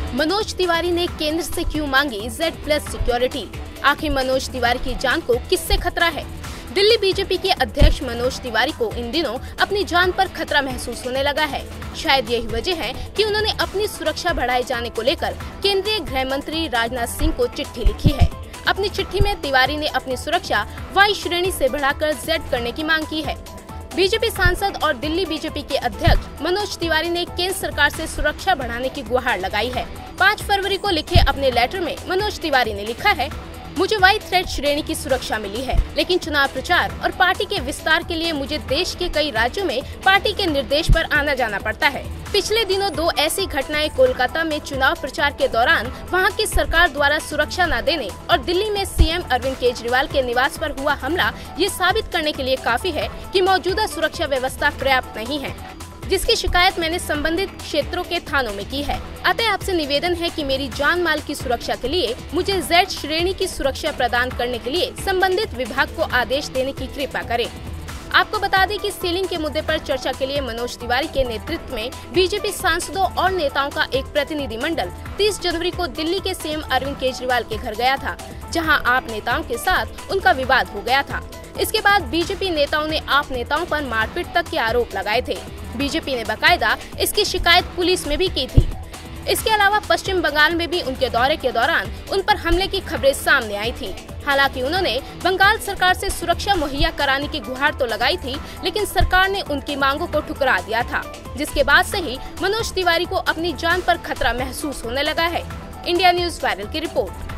मनोज तिवारी ने केंद्र से क्यों मांगी Z+ सिक्योरिटी? आखिर मनोज तिवारी की जान को किससे खतरा है? दिल्ली बीजेपी के अध्यक्ष मनोज तिवारी को इन दिनों अपनी जान पर खतरा महसूस होने लगा है। शायद यही वजह है कि उन्होंने अपनी सुरक्षा बढ़ाए जाने को लेकर केंद्रीय गृह मंत्री राजनाथ सिंह को चिट्ठी लिखी है। अपनी चिट्ठी में तिवारी ने अपनी सुरक्षा Y श्रेणी से बढ़ाकर Z करने की मांग की है। बीजेपी सांसद और दिल्ली बीजेपी के अध्यक्ष मनोज तिवारी ने केंद्र सरकार से सुरक्षा बढ़ाने की गुहार लगाई है। 5 फरवरी को लिखे अपने लेटर में मनोज तिवारी ने लिखा है, मुझे Y थ्रेट श्रेणी की सुरक्षा मिली है, लेकिन चुनाव प्रचार और पार्टी के विस्तार के लिए मुझे देश के कई राज्यों में पार्टी के निर्देश पर आना जाना पड़ता है। पिछले दिनों 2 ऐसी घटनाएं कोलकाता में चुनाव प्रचार के दौरान वहां की सरकार द्वारा सुरक्षा न देने और दिल्ली में सीएम अरविंद केजरीवाल के निवास पर हुआ हमला ये साबित करने के लिए काफी है कि मौजूदा सुरक्षा व्यवस्था पर्याप्त नहीं है, जिसकी शिकायत मैंने संबंधित क्षेत्रों के थानों में की है। अतः आपसे निवेदन है कि मेरी जान माल की सुरक्षा के लिए मुझे Z श्रेणी की सुरक्षा प्रदान करने के लिए संबंधित विभाग को आदेश देने की कृपा करें। आपको बता दें कि सीलिंग के मुद्दे पर चर्चा के लिए मनोज तिवारी के नेतृत्व में बीजेपी सांसदों और नेताओं का एक प्रतिनिधि मंडल 30 जनवरी को दिल्ली के सीएम अरविंद केजरीवाल के घर गया था, जहां आप नेताओं के साथ उनका विवाद हो गया था। इसके बाद बीजेपी नेताओं ने आप नेताओं पर मारपीट तक के आरोप लगाए थे। बीजेपी ने बाकायदा इसकी शिकायत पुलिस में भी की थी। इसके अलावा पश्चिम बंगाल में भी उनके दौरे के दौरान उन पर हमले की खबरें सामने आई थी। हालांकि उन्होंने बंगाल सरकार से सुरक्षा मुहैया कराने की गुहार तो लगाई थी, लेकिन सरकार ने उनकी मांगों को ठुकरा दिया था, जिसके बाद से ही मनोज तिवारी को अपनी जान पर खतरा महसूस होने लगा है। इंडिया न्यूज़ वायरल की रिपोर्ट।